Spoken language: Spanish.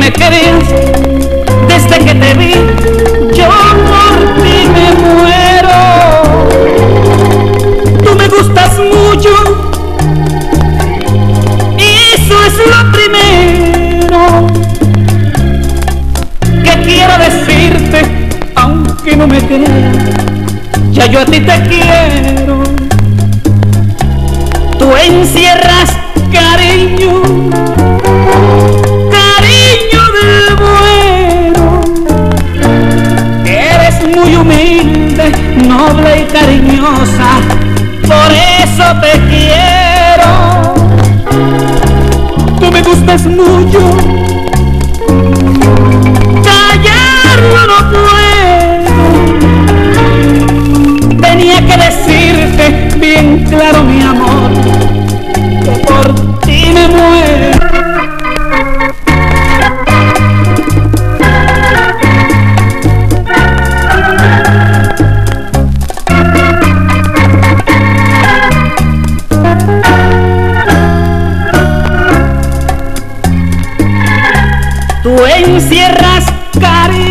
me querías desde que te vi, yo por ti me muero. Tú me gustas mucho, eso es lo primero que quiero decirte, aunque no me creas, ya yo a ti te quiero. Tú encierras cariño, cariño del bueno. Eres muy humilde, noble y cariñosa, por eso te quiero. Tú me gustas mucho, callarlo no puedo. Tenía que decirte bien claro, mi amor, que por ti me muero. Tú encierras cariño,